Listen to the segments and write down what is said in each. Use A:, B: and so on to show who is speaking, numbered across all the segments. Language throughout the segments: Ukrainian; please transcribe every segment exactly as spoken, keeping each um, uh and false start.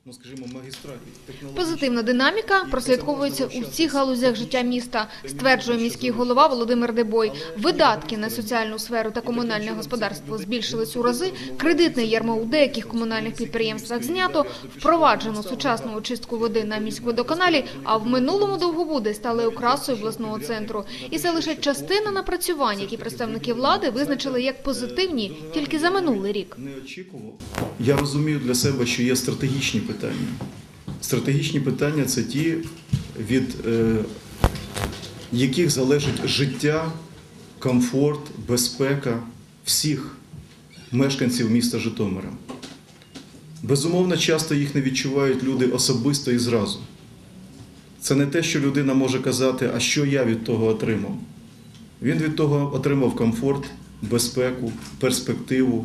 A: ну, скажімо, магістратів.
B: Позитивна динаміка прослідковується у всіх галузях життя міста, стверджує міський голова Володимир Дебой. Видатки на соціальну сферу та комунальне господарство збільшились у рази, кредитне ярмо у деяких комунальних підприємствах знято, впроваджено сучасну очистку води на міськводоканалі, а в минулому Довгобуди стали окрасою обласного центру. І це лише частина напрацювань, які представники влади визначили як позитивні тільки за минулий рік.
A: Не очікував. Я розумію для себе, що є стратегічні питання. Стратегічні питання – це ті, від е, яких залежить життя, комфорт, безпека всіх мешканців міста Житомира. Безумовно, часто їх не відчувають люди особисто і зразу. Це не те, що людина може казати, а що я від того отримав. Він від того отримав комфорт, безпеку, перспективу,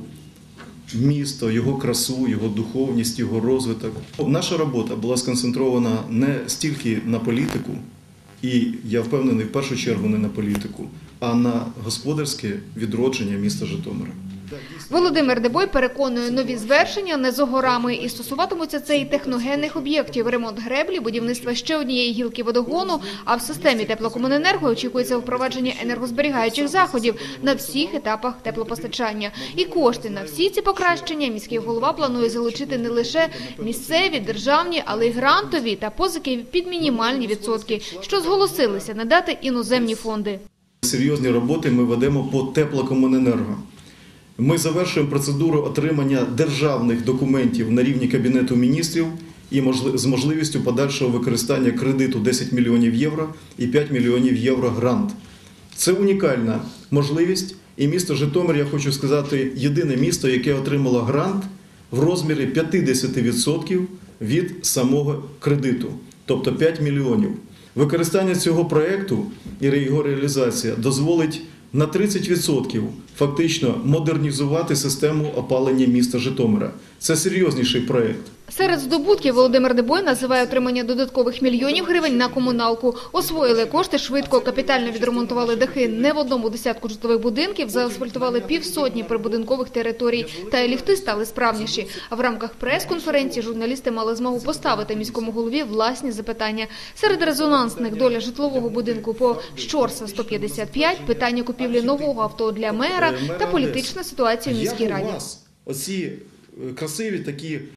A: місто, його красу, його духовність, його розвиток. Наша робота була сконцентрована не стільки на політику, і я впевнений, в першу чергу не на політику, а на господарське відродження міста Житомира.
B: Володимир Дебой переконує, нові звершення не за горами і стосуватимуться це і техногенних об'єктів, ремонт греблі, будівництва ще однієї гілки водогону, а в системі теплокомуненерго очікується впровадження енергозберігаючих заходів на всіх етапах теплопостачання. І кошти на всі ці покращення міський голова планує залучити не лише місцеві, державні, але й грантові та позики під мінімальні відсотки, що зголосилися надати іноземні фонди.
A: Серйозні роботи ми ведемо по теплокомуненерго. Ми завершуємо процедуру отримання державних документів на рівні Кабінету міністрів і з можливістю подальшого використання кредиту десять мільйонів євро і п'ять мільйонів євро грант. Це унікальна можливість, і місто Житомир, я хочу сказати, єдине місто, яке отримало грант в розмірі п'ятдесят відсотків від самого кредиту, тобто п'ять мільйонів. Використання цього проєкту і його реалізація дозволить на тридцять відсотків фактично модернізувати систему опалення міста Житомира. Це серйозніший проєкт.
B: Серед здобутків Володимир Дебой називає отримання додаткових мільйонів гривень на комуналку. Освоїли кошти швидко, капітально відремонтували дахи не в одному десятку житлових будинків, заасфальтували півсотні прибудинкових територій, та й ліфти стали справніші. А в рамках прес-конференції журналісти мали змогу поставити міському голові власні запитання. Серед резонансних доля житлового будинку по Щорса сто п'ятдесят п'ять, питання купівлі нового авто для мера та політична ситуація в міській раді.
A: Оці красиві такі